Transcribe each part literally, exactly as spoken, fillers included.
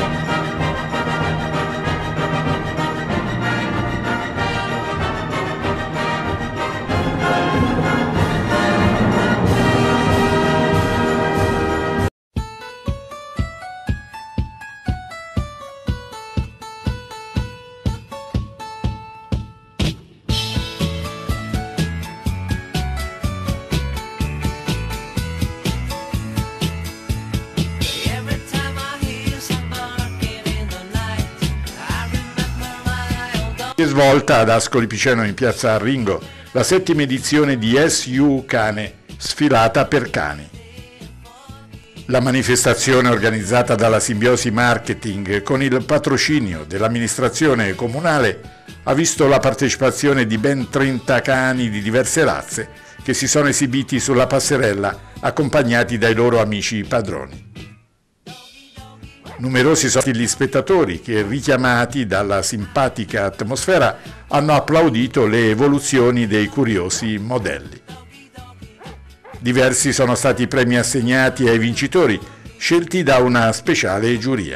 Si è svolta ad Ascoli Piceno in piazza Arringo la settima edizione di S U Cane, sfilata per cani. La manifestazione organizzata dalla Simbiosi Marketing con il patrocinio dell'amministrazione comunale ha visto la partecipazione di ben trenta cani di diverse razze che si sono esibiti sulla passerella accompagnati dai loro amici padroni. Numerosi sono stati gli spettatori che, richiamati dalla simpatica atmosfera, hanno applaudito le evoluzioni dei curiosi modelli. Diversi sono stati i premi assegnati ai vincitori, scelti da una speciale giuria.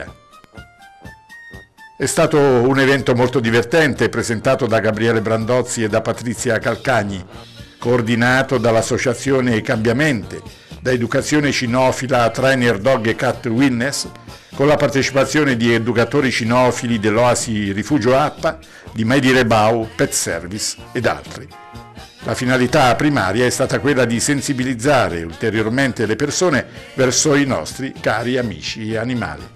È stato un evento molto divertente, presentato da Gabriele Brandozzi e da Patrizia Calcagni, coordinato dall'associazione Cambiamente, da Educazione Cinofila Trainer Dog e Cat Wellness, con la partecipazione di educatori cinofili dell'Oasi Rifugio Appa, di Medi Rebau, Pet Service ed altri. La finalità primaria è stata quella di sensibilizzare ulteriormente le persone verso i nostri cari amici animali.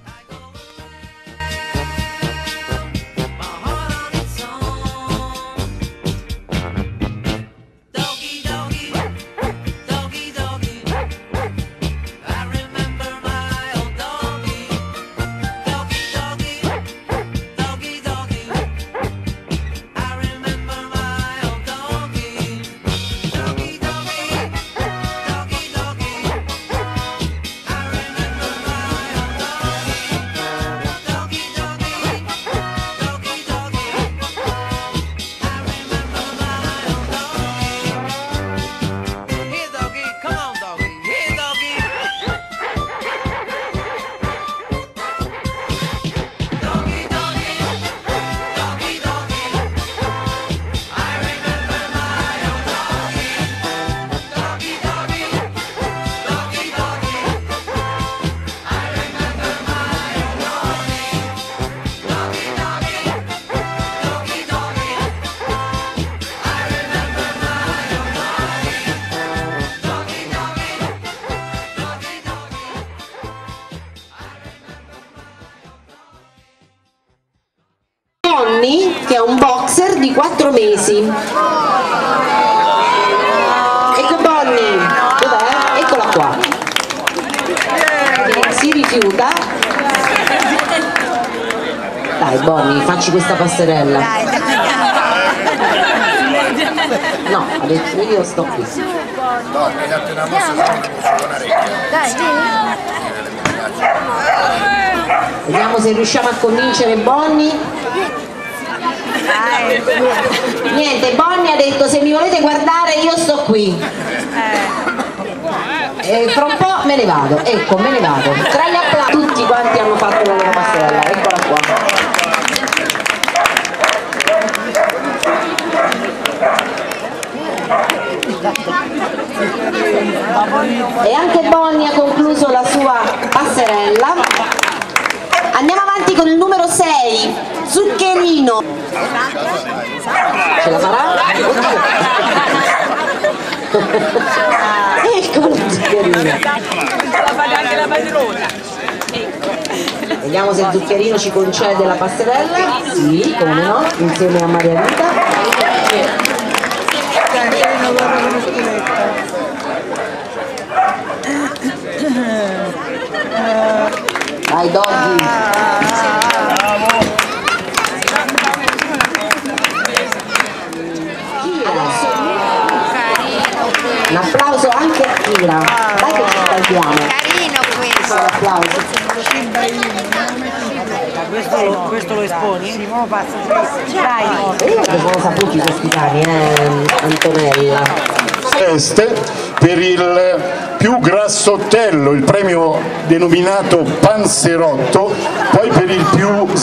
Che è un boxer di quattro mesi. Ecco Bonnie, dov'è? Eccola qua. Si rifiuta. Dai Bonnie, facci questa passerella. No, ha detto io sto qui. No, hai dato una mossa con una Vediamo se riusciamo a convincere Bonnie. Niente, Bonnie ha detto se mi volete guardare io sto qui. E fra un po' me ne vado, ecco, me ne vado. Tra gli applausi tutti quanti hanno fatto la loro passerella, eccola qua. E anche Bonnie ha concluso la sua passerella. Andiamo avanti con il numero sei, Zuccherino. Ce la farà? Ecco lo Zuccherino. Vediamo se il Zuccherino ci concede la passerella. Sì, come no, insieme a Maria Rita. Vai Doggy. Un applauso anche a Kira, dai che ci scaldiamo. Carino questo. Un applauso. Questo, questo lo esponi? Sì, mo passa. Dai. Io che sono saputi questi cani, eh, Antonella. Feste per il più grassottello, il premio denominato Panzerotto, poi per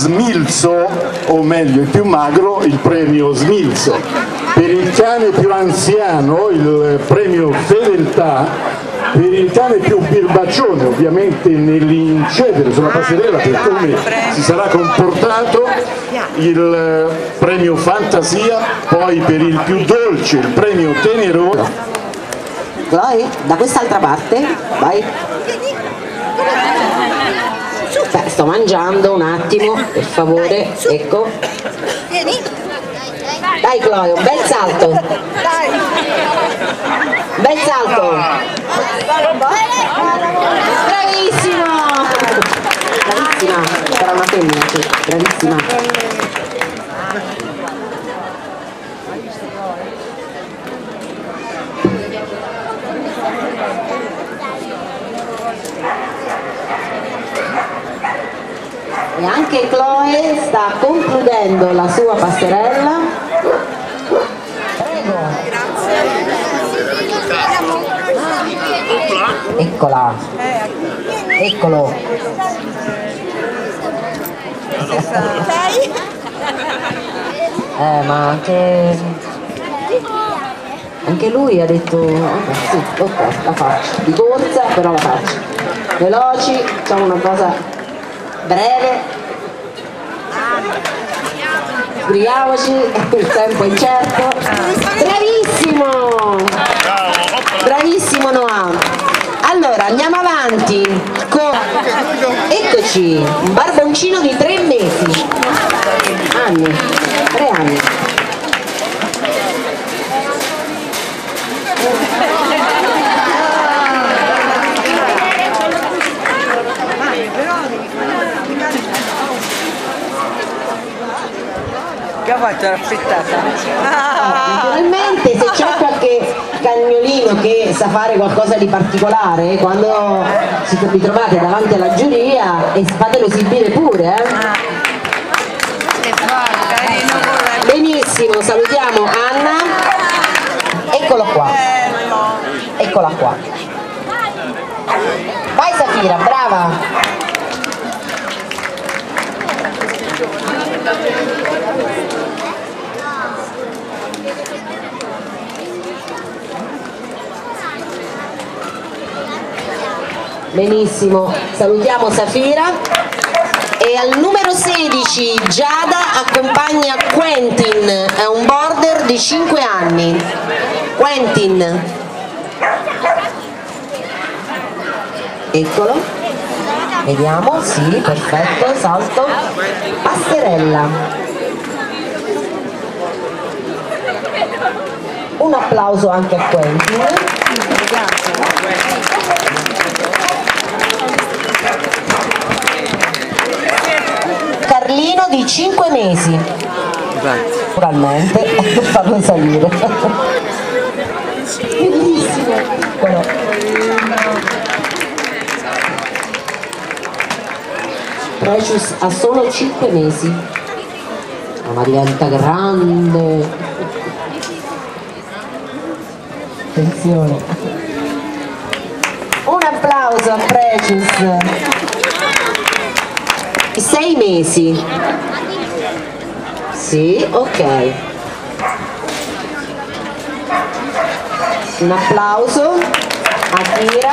smilzo, o meglio il più magro, il premio smilzo. Per il cane più anziano il premio fedeltà. Per il cane più birbaccione, ovviamente nell'incedere sulla passerella per come si sarà comportato, il premio fantasia. Poi per il più dolce il premio teneroso. Vai, da quest'altra parte, vai. Beh, sto mangiando un attimo, per favore, ecco. Dai Chloe, un bel salto. Bel salto. Bravissimo. Bravissima, sarà una femmina, sì. Bravissima. E anche Chloe sta concludendo la sua passerella. Prego. Eccola. Eccolo. Eh, ma anche anche lui ha detto vabbè, sì, ok, la faccio. Di corsa, però la faccio. Veloci, facciamo una cosa breve. Sbrighiamoci, il tempo è incerto. Bravissimo! Bravissimo Noah. Allora andiamo avanti con, eccoci, un barboncino di tre mesi. Anni, tre anni. Che ha fatto l'affettata? Naturalmente se c'è qualche cagnolino che sa fare qualcosa di particolare, quando si vi trovate davanti alla giuria, e fatelo esibire pure, eh? Benissimo, salutiamo Anna. Eccolo qua. Eccola qua. Vai Safira, brava. Benissimo, salutiamo Safira. E al numero sedici Giada accompagna Quentin, è un border di cinque anni. Quentin. Eccolo. Vediamo, sì, perfetto, salto. Passerella. Un applauso anche a Quentin. Carlino di cinque mesi. Naturalmente, per farlo salire. Bellissimo. Però. Precious ha solo cinque mesi, ma diventa grande. Attenzione. Un applauso a Precious. Sei mesi. Sì, ok. Un applauso a Kira.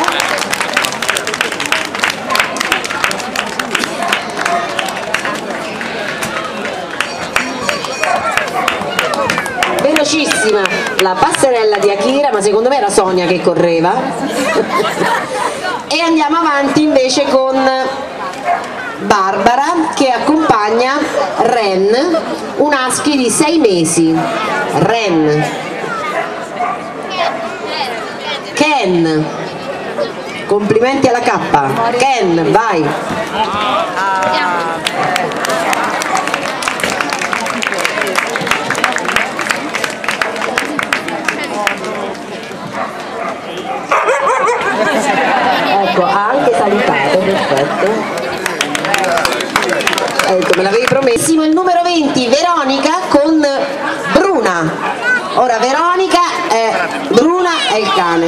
Velocissima la passerella di Akira, ma secondo me era Sonia che correva. E andiamo avanti invece con Barbara che accompagna Ren, un husky di sei mesi. Ren. Ken. Complimenti alla K. Ken, vai. Ecco, ha anche salutato, perfetto. Ecco, me l'avevi promesso. Il numero venti, Veronica con Bruna. Ora Veronica è Bruna è il cane.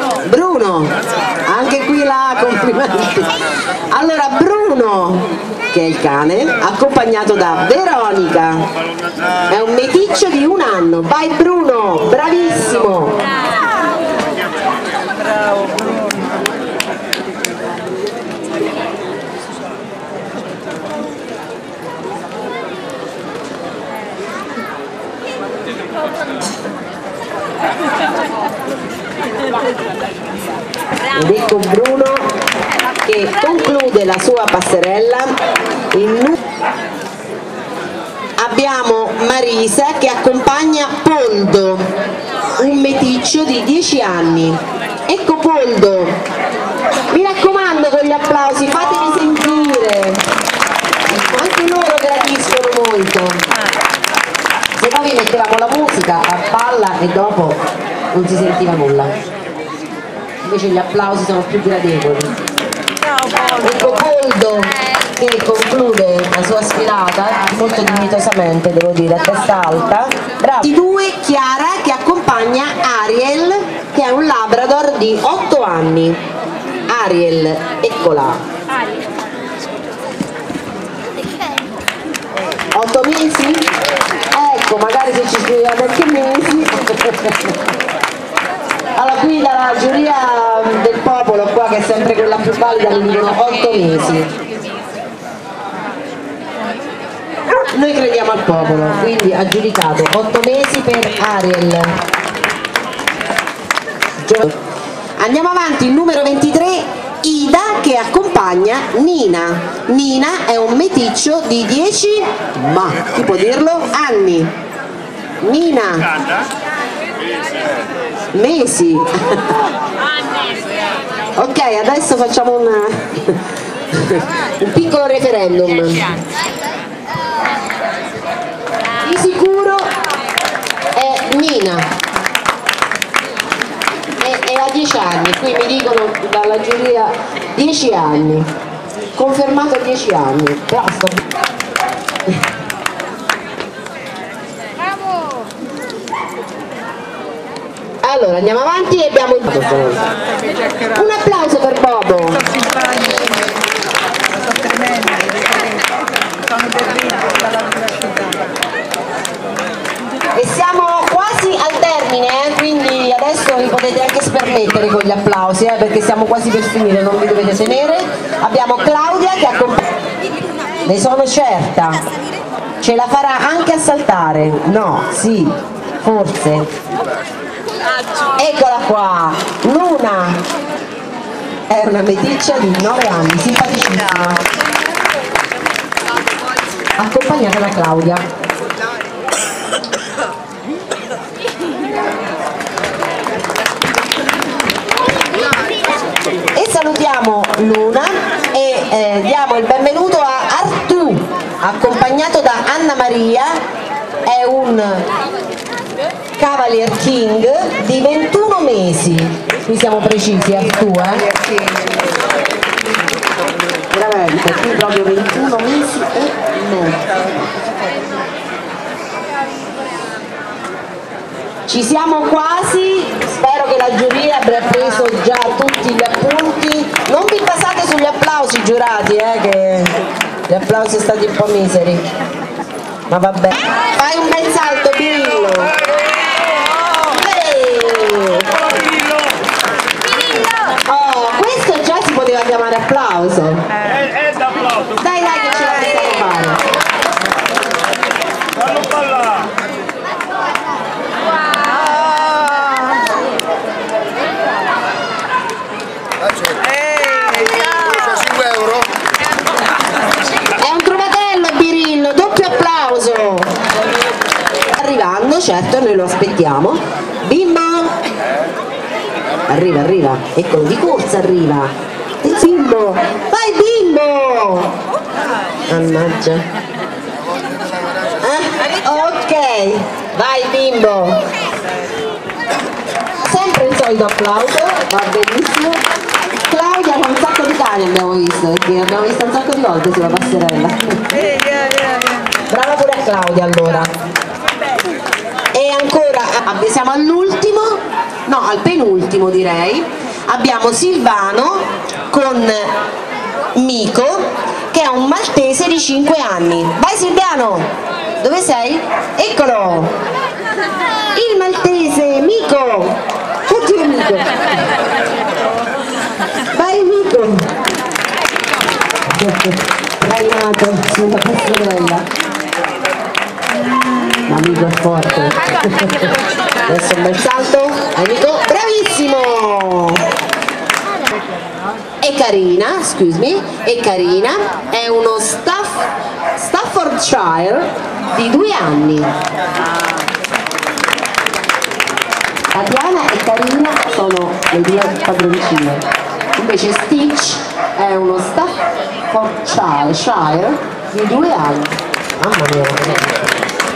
Bruno, anche qui la complimenti. Allora Bruno che è il cane, accompagnato da Veronica, è un meticcio di un anno. Vai Bruno, bravissimo! Bravo Bruno. Ed ecco Bruno che conclude la sua passerella. In... abbiamo Marisa che accompagna Poldo, un meticcio di dieci anni. Ecco Poldo, mi raccomando con gli applausi, fatemi sentire, anche loro gradiscono molto. Se no vi mettevamo la musica a palla e dopo non si sentiva nulla, invece gli applausi sono più gradevoli. Ecco Poldo che conclude la sua sfilata molto dignitosamente, devo dire, a testa alta. Bravo. I due Chiara che accompagna Ariel, che è un Labrador di otto anni. Ariel, eccola. otto mesi? Ecco, magari se ci scriveva perché mesi. Alla guida la giuria del popolo qua, che è sempre quella più valida, gli dicono otto mesi. Noi crediamo al popolo, quindi ha giudicato otto mesi per Ariel. Andiamo avanti, il numero ventitré, Ida, che accompagna Nina. Nina è un meticcio di dieci, ma chi può dirlo? Anni. Nina. Mesi. Ok, adesso facciamo un, un piccolo referendum. Di sicuro è Nina, è, è a dieci anni, qui mi dicono dalla giuria dieci anni, confermato dieci anni, basta. Allora andiamo avanti e abbiamo il un applauso per Bobo. E siamo quasi al termine, eh? Quindi adesso vi potete anche spermettere con gli applausi, eh? Perché siamo quasi per finire, non vi dovete tenere. Abbiamo Claudia che accompagna, ne sono certa, ce la farà anche a saltare, no, sì, forse. Eccola qua, Luna, è una meticcia di nove anni, simpaticissima, accompagnata da Claudia. E salutiamo Luna e eh, diamo il benvenuto a Artù, accompagnato da Anna Maria, è un Cavalier King di ventuno mesi, qui siamo precisi, Artù, eh? Veramente, qui proprio ventuno mesi e mezzo. Ci siamo quasi, spero che la giuria abbia preso già tutti gli appunti. Non vi basate sugli applausi, giurati, eh, che gli applausi sono stati un po' miseri. Ma vabbè. Fai un bel salto, Birillo. Oh, questo già si poteva chiamare applauso. Dai, dai, che ce la possiamo fare. Fallo ballare. È un trovatello, Birillo, doppio applauso. Arrivando, certo, noi lo aspettiamo. Bimbo! Arriva, arriva, eccolo, di corsa arriva. Il bimbo! Vai bimbo! Mannaggia. Eh? Ok, vai bimbo! Sempre il solito applauso, va benissimo. Claudia con un sacco di cani abbiamo visto, perché abbiamo visto un sacco di volte sulla passerella. Brava pure a Claudia allora. E ancora, siamo all'ultimo, no al penultimo direi, abbiamo Silvano con Mico che è un maltese di cinque anni. Vai Silviano, dove sei? Eccolo, il maltese Mico. Oddio Mico, vai Mico. Trainato sulla passerella. L'amico è forte. Adesso un bel salto, amico, bravissimo. È carina, excuse me, è carina, è uno Staff, Staffordshire di due anni. Tatiana e Carina sono le due padroncine. Invece Stitch è uno Staffordshire di due anni. Mamma mia.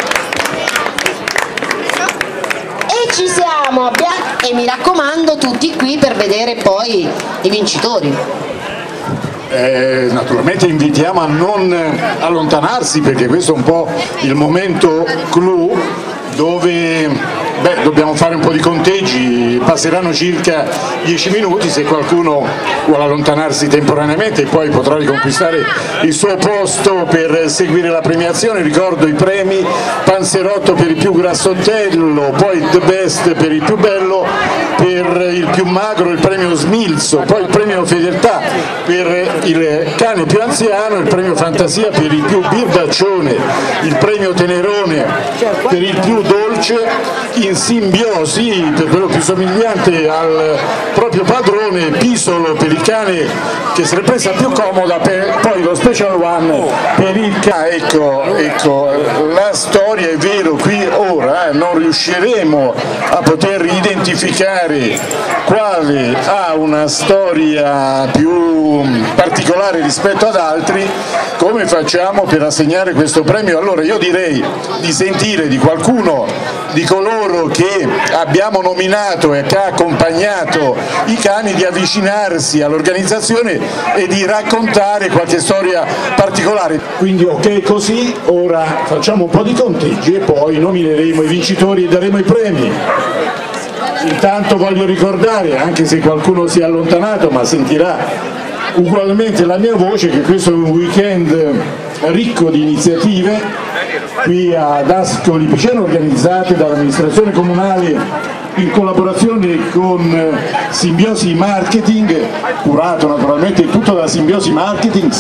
Ci siamo, abbiamo, e mi raccomando tutti qui per vedere poi i vincitori. Eh, naturalmente invitiamo a non allontanarsi perché questo è un po' il momento clou dove beh, dobbiamo fare un po' di conteggi, passeranno circa dieci minuti, se qualcuno vuole allontanarsi temporaneamente poi potrà riconquistare il suo posto per seguire la premiazione. Ricordo i premi: Panzerotto per il più grassottello, poi The Best per il più bello, per il più magro il premio Smilzo, poi il premio Fedeltà per il cane più anziano, il premio Fantasia per il più birbaccione, il premio Tenerone per il più dolce, in simbiosi per quello più somigliante al proprio padrone, Pisolo per il cane che se l'è presa più comoda, per, poi lo Special One per il cane. Ecco, ecco, la storia è vero, qui ora eh, non riusciremo a poter identificare quale ha una storia più particolare rispetto ad altri, come facciamo per assegnare questo premio. Allora io direi di sentire di qualcuno di coloro che abbiamo nominato e che ha accompagnato i cani di avvicinarsi all'organizzazione e di raccontare qualche storia particolare. Quindi ok così, ora facciamo un po' di conteggi e poi nomineremo i vincitori e daremo i premi. Intanto voglio ricordare, anche se qualcuno si è allontanato ma sentirà ugualmente la mia voce, che questo è un weekend ricco di iniziative qui ad Ascoli Piceno, organizzate dall'amministrazione comunale in collaborazione con Simbiosi Marketing, curato naturalmente tutto da Simbiosi Marketing.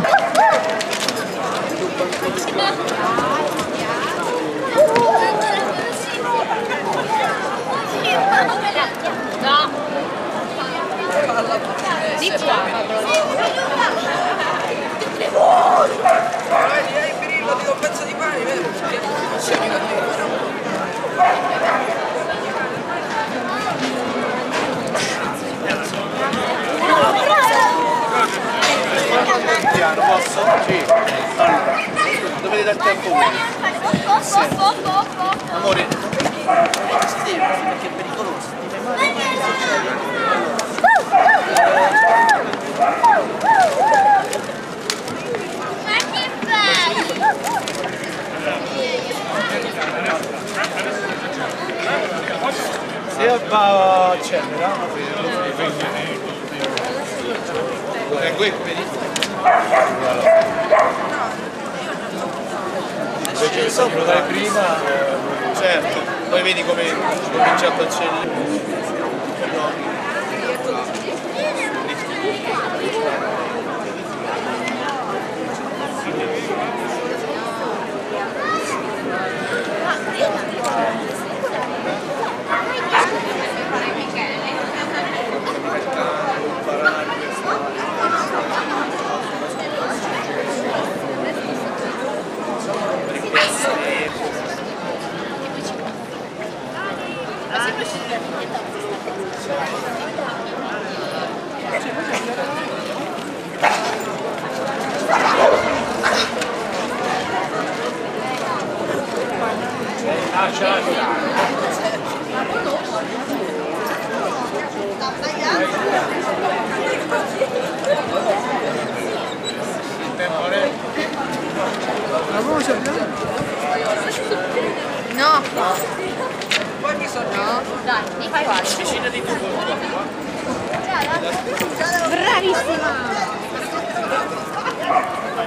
Posso? Sì. Allora, dovete dare tempo voi. Sì. Amore, si deve perché è pericoloso. Se va accelera, è qui, vedi? Invece che si dare prima, certo, poi vedi come comincia a accelerare. No, poi mi sono no, dai, mi fai guarda. Vicina di tutto. Bravissima.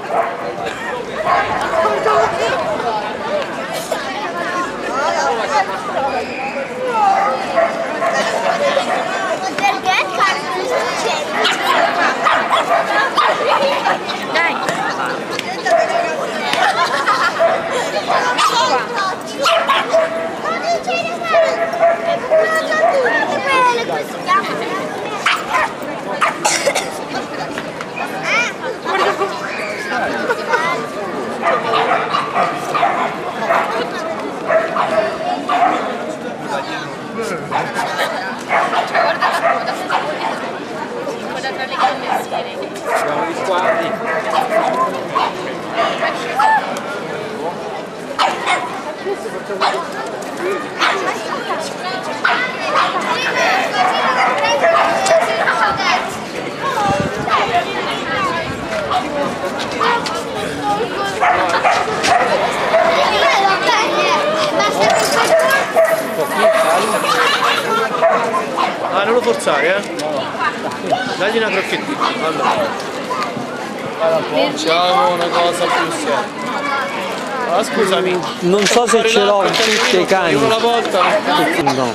sforzare, eh? Dagli una crocchettina. Allora. Facciamo una cosa più seria. Ah, scusami. Non so se ce l'ho tutti i cani. Uno alla volta. No.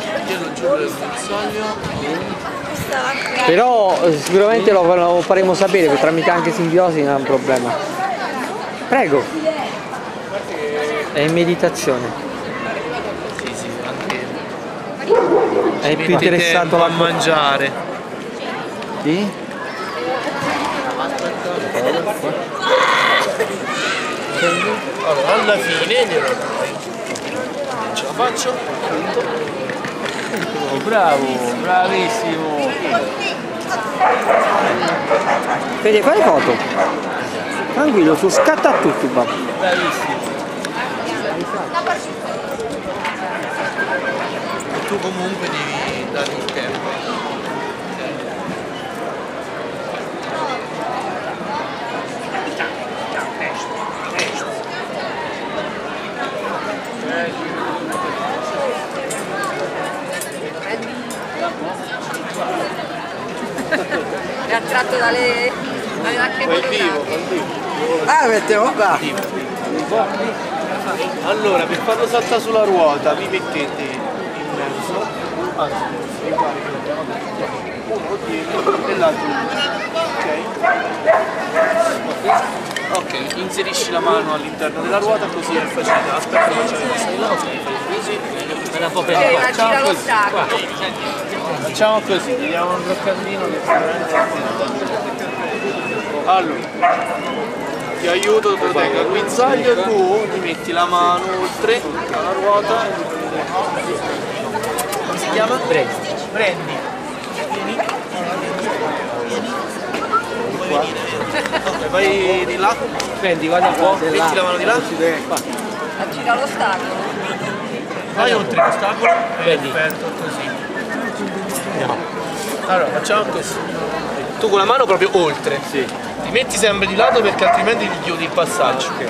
Però sicuramente lo, lo faremo sapere, che tramite anche simbiosi non è un problema. Prego. È in meditazione. Sì, sì, anche. È più interessato a mangiare. Sì? Allora, alla fine glielo dai. Ce la faccio? Oh, bravo, bravissimo. Vedi, fai foto. Tranquillo, tu scatta a tutti, papà. Bravissimo. E tu comunque devi dare il tempo. È attratto dalle macchine. Quel vivo, quel vivo. Ah, mettiamo qua. Allora, per farlo saltare sulla ruota vi mettete in mezzo, anzi, uno dietro e l'altro ok? Ok, inserisci la mano all'interno della ruota così è facile. Aspetta, facciamo questa di là, ok, fai così. Me la può prendere qua. Facciamo così. Facciamo così, gli diamo un roccandino che sicuramente è. Allora, ti aiuto, te lo tengo al guinzaglio, tu ti metti la mano oltre alla ruota. Come si chiama? Prendi. Prendi. Vieni. Vieni. Vuoi venire? Ok, vai di là. Prendi, guarda un po'. Metti la mano di là. Aggira l'ostacolo. Vai oltre l'ostacolo. Perfetto, così. Allora, facciamo così. Tu con la mano proprio oltre. Sì. Ti metti sempre di lato perché altrimenti ti chiudi il passaggio. Okay.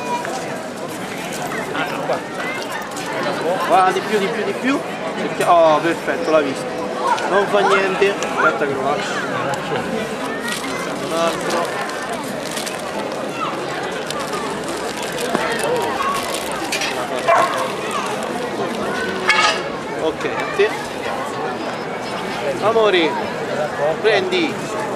Allora, qua. Va di più, di più, di più. Oh, perfetto, l'ha visto. Non fa niente. Aspetta che lo lascio. Un altro. Ok, a te. Amori, prendi.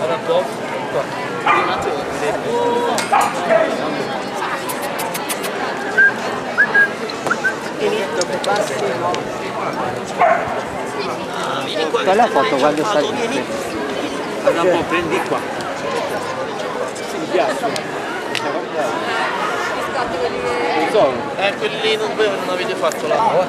Fai la foto quando stai lì. Guarda un po', prendi qua. Mi piace. Non so, eh, quelli non, non avete fatto la nuova.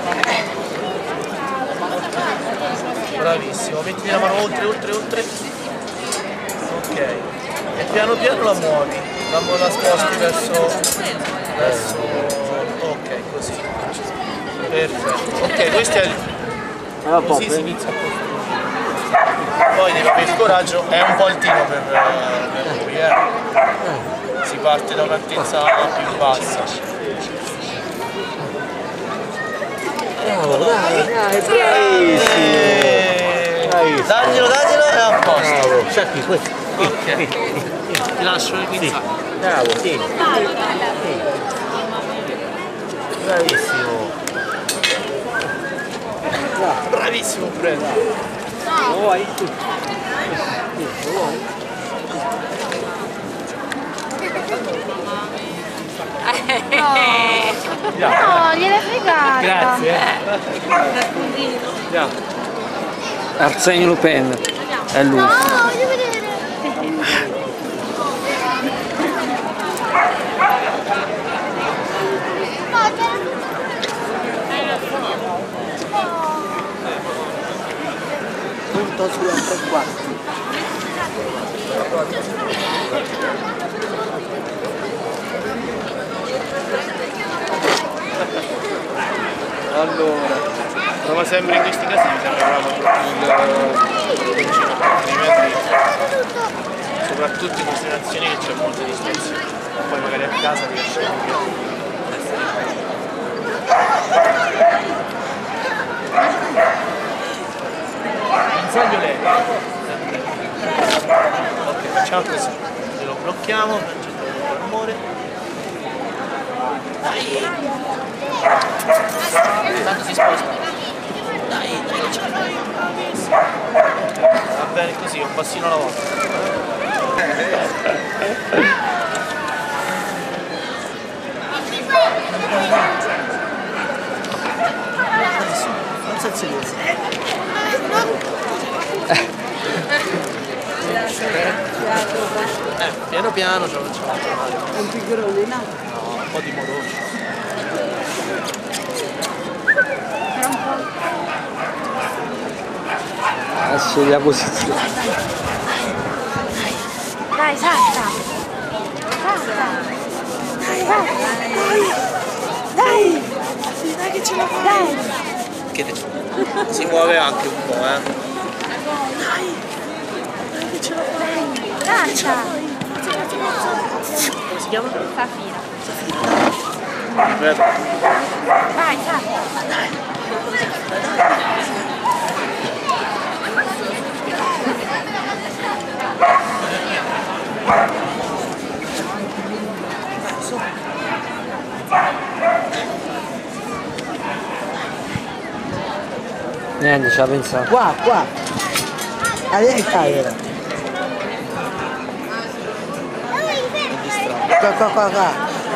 Bravissimo, metti la mano oltre, oltre, oltre. Ok. E piano piano la muovi. La, la sposti verso. verso. Ok, così. Perfetto. Ok, questo è il. Così si inizia a costruire. Poi devi avere il coraggio, è un po' altino per, per lui, eh. Si parte da un'altezza più bassa. Bravo, dai, dai, bravissimo! Daglielo, daglielo e a posto! Sciacchi, questo. Ok. Ti lascio il guinzaglio. Bravo, sì. Bravissimo! Bravissimo, prego! Lo vuoi? Lo vuoi? No, gliel'hai fregata. Grazie! Andiamo! Arsène Lupin, è lui. No, voglio vedere. Punto sulla tre quarti. Allora, prova sempre in questi casi, mi sembra proprio il vicino altrimenti, soprattutto in queste nazioni che c'è molta distanza, poi magari a casa riesce a Sbaglio lei. Ok, facciamo così. Lo blocchiamo, facciamo il rumore. Dai! Tanto si sposta. Dai, dai, ce la fai! Va bene così, un passino alla volta. Non senza silenzio. Eh, piano piano ce lo facciamo trovare. Un piccolino? No, un po' di moroso. Adesso la posizione. Dai, salta. Salta. Dai, dai. Dai. Dai che ce la fai. Dai. Che si muove anche un po', eh. Dai. Dai che ce la fai. Salta. Come si chiama? Safira. Safira. Vai, salta. Dai. Niente, ci ha pensato. Qua, qua. Adesso camera. Qua, qua, qua, qua.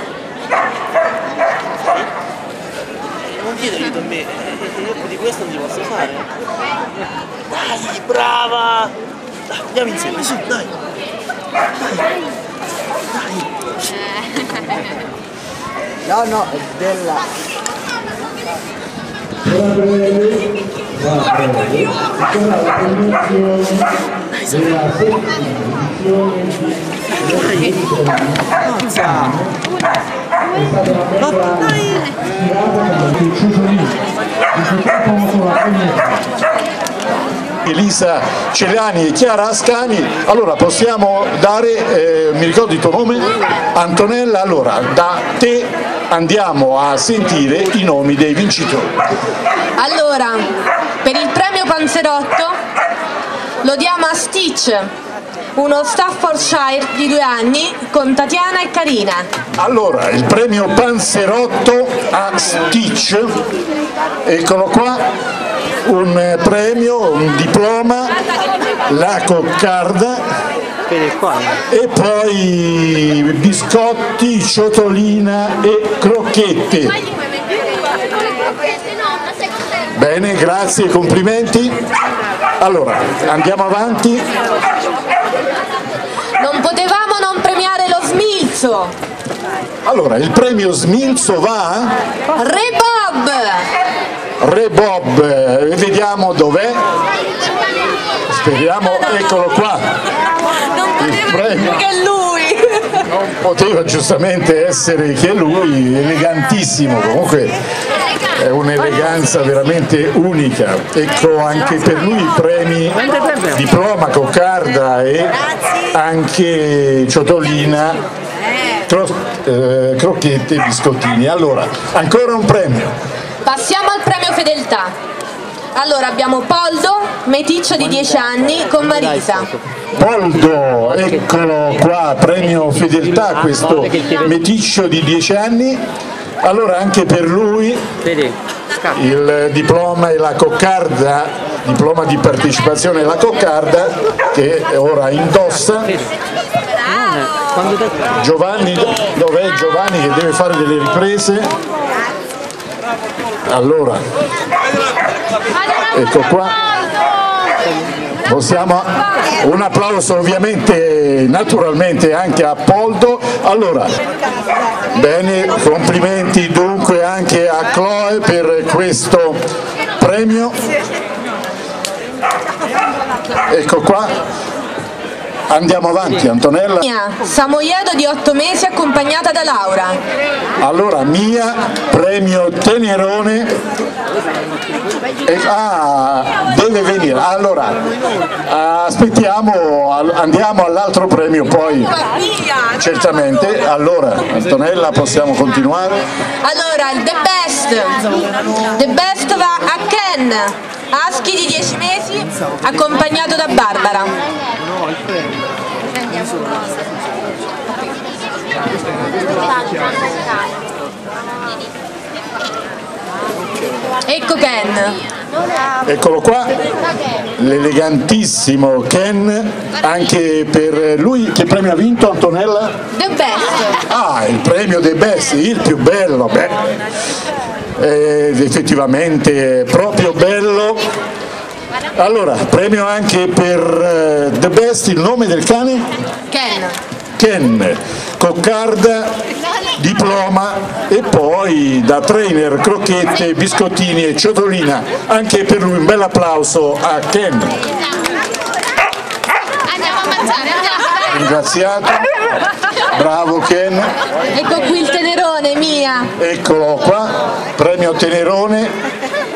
Non chiedergli da me, io di questo non ti posso fare. Dai, brava! Dai, andiamo insieme, su, dai! Dai! Dai! No, no, è bella. Ora breve, va breve, sarà la promozione della settima edizione di Forza! è stata una bella tirata da Ciuciolini, il tempo la premiazione. Elisa Celiani e Chiara Ascani. Allora possiamo dare, eh, mi ricordo il tuo nome? Antonella. Allora da te andiamo a sentire i nomi dei vincitori. Allora, per il premio Panzerotto lo diamo a Stitch, uno Staffordshire di due anni con Tatiana e Carina. Allora, il premio Panzerotto a Stitch, eccolo qua. Un premio, un diploma, la coccarda e poi biscotti, ciotolina e crocchette. Bene, grazie, complimenti. Allora, andiamo avanti. Non potevamo non premiare lo Smilzo. Allora, il premio Smilzo va a Re Bob. Re Bob, eh, vediamo dov'è. Speriamo, eccolo qua. Non poteva che lui. Non poteva giustamente essere che lui, elegantissimo, comunque è un'eleganza veramente unica. Ecco anche per lui i premi diploma, coccarda e anche ciotolina, cro eh, crocchette e biscottini. Allora, ancora un premio. Passiamo al premio Fedeltà. Allora abbiamo Poldo, meticcio di dieci anni con Marisa. Poldo, eccolo qua, premio Fedeltà, questo meticcio di dieci anni. Allora anche per lui il diploma e la coccarda, diploma di partecipazione e la coccarda che ora indossa. Giovanni, dov'è Giovanni che deve fare delle riprese? Allora, ecco qua. Possiamo un applauso ovviamente naturalmente anche a Poldo. Allora, bene, complimenti dunque anche a Chloe per questo premio. Ecco qua. Andiamo avanti, Antonella. Mia, Samoiedo di otto mesi accompagnata da Laura. Allora, Mia, premio Tenerone. E, ah, deve venire. Allora, aspettiamo, andiamo all'altro premio poi. Certamente. Allora, Antonella, possiamo continuare? Allora, il The Best. The Best va a Ken. Aschi di dieci mesi, accompagnato da Barbara. Ecco Ken. Eccolo qua, l'elegantissimo Ken, anche per lui. Che premio ha vinto Antonella? The Best. Ah, il premio The Best, il più bello, beh, ed effettivamente è proprio bello. Allora, premio anche per uh, The Best, il nome del cane? Ken. Ken, coccarda, diploma e poi da trainer crocchette, biscottini e ciotolina. Anche per lui un bel applauso a Ken. Andiamo a mangiare, andiamo. Ringraziato, bravo Ken. Ecco qui il tenerone, Mia. Eccolo qua, premio Tenerone.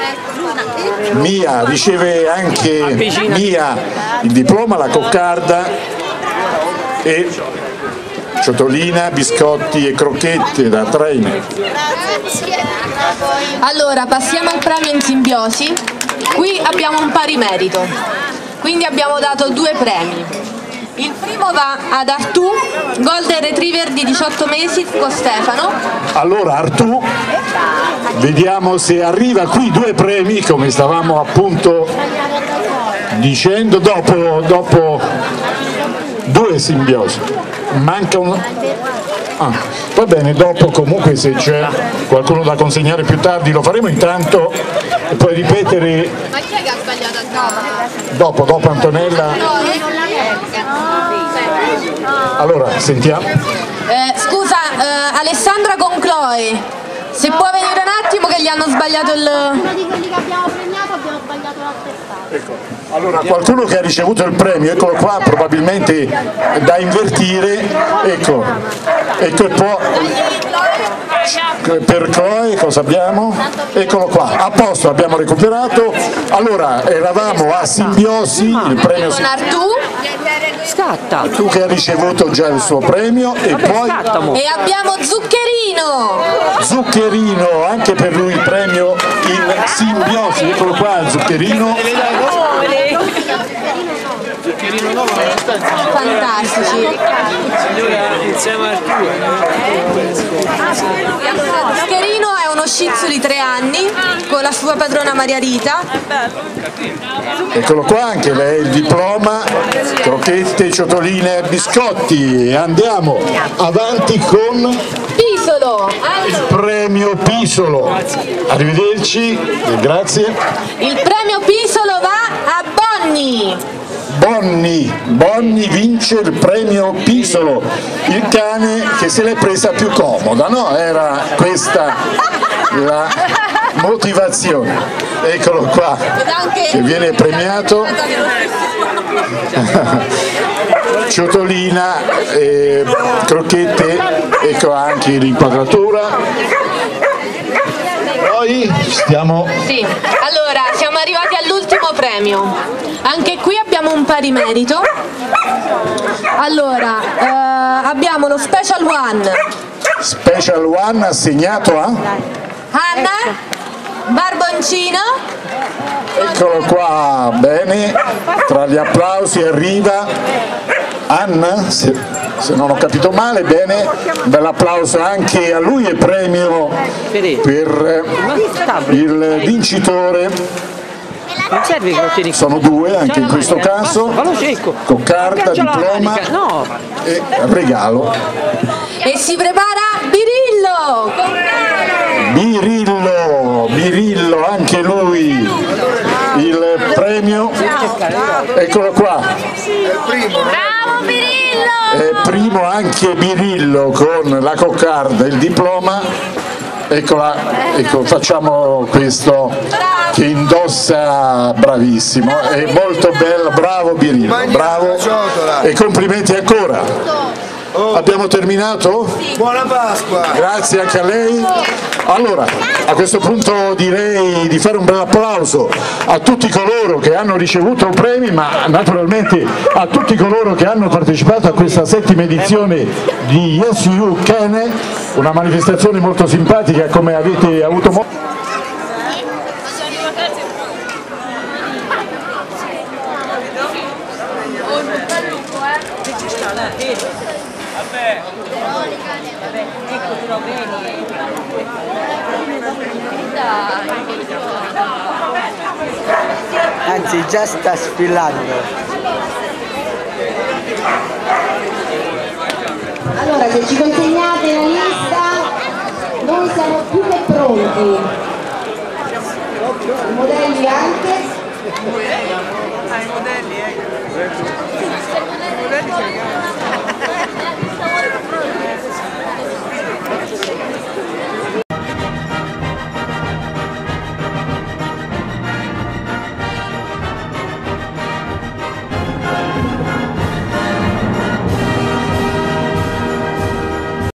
Mia riceve anche Mia il diploma, la coccarda e ciotolina, biscotti e crocchette da trainer. Allora, passiamo al premio in simbiosi. Qui abbiamo un pari merito, quindi abbiamo dato due premi. Il primo va ad Artù, Golden Retriever di diciotto mesi con Stefano. Allora Artù, vediamo se arriva qui due premi, come stavamo appunto dicendo, dopo, dopo due simbiosi. Manca un... Ah, va bene, dopo comunque se c'è qualcuno da consegnare più tardi lo faremo, intanto puoi ripetere... Ma chi è che ha sbagliato a nome? Dopo, dopo Antonella. No, io non la leggo. Allora, sentiamo. Eh, scusa, eh, Alessandra con Chloe, se può venire un attimo che gli hanno sbagliato il... Uno di quelli che abbiamo premiato abbiamo sbagliato l'attestato. Ecco. Allora, qualcuno che ha ricevuto il premio, eccolo qua, probabilmente da invertire, ecco, ecco e poi per Chloe cosa abbiamo? Eccolo qua, a posto, abbiamo recuperato. Allora, eravamo a simbiosi, il premio con Artù Scatta! tu che hai ricevuto già il suo premio e poi e abbiamo Zuccherino. Zuccherino, anche per lui il premio in simbiosi, eccolo qua Zuccherino. Zuccherino nuovo non sta insieme. Fantastici. Signora, insieme al Zuccherino è uno shih tzu di tre anni con la sua padrona Maria Rita. Eccolo qua, anche lei il diploma, crocchette, ciotoline, biscotti. E andiamo avanti con Pisolo. il premio Pisolo. Arrivederci, grazie. Il premio Pisolo va a Bonni. Bonni, Bonni vince il premio Pisolo, il cane che se l'è presa più comoda, no? Era questa la motivazione. Eccolo qua, che viene premiato. Ciotolina, eh, crocchette, ecco anche l'inquadratura. Poi stiamo... Sì, allora siamo arrivati all'ultimo premio. Anche qui abbiamo un pari merito. Allora, eh, abbiamo lo Special One. Special One assegnato a... Anna, Barboncino. Eccolo qua, bene, tra gli applausi arriva Anna, se, se non ho capito male, bene, un bel applauso anche a lui e premio per il vincitore. Non serve che lo tieni. Sono due anche in questo caso, Fallo secco. con carta, Aggancia la diploma manica. No. e regalo. E si prepara Birillo. Birillo, Birillo, anche lui il premio, eccolo qua. Bravo Birillo! È primo anche Birillo con la coccarda e il diploma. Eccola, ecco, facciamo questo che indossa, bravissimo, è molto bello, bravo Birillo, bravo e complimenti ancora. Abbiamo terminato? Buona Pasqua! Grazie anche a lei. Allora, a questo punto direi di fare un bel applauso a tutti coloro che hanno ricevuto premi, ma naturalmente a tutti coloro che hanno partecipato a questa settima edizione di Yes You Can, una manifestazione molto simpatica come avete avuto modo. Vabbè. Ecco però vedi. Anzi già sta sfilando. Allora, se ci consegnate la lista, noi siamo più che pronti. I modelli anche? Ah, i modelli, ecco. I modelli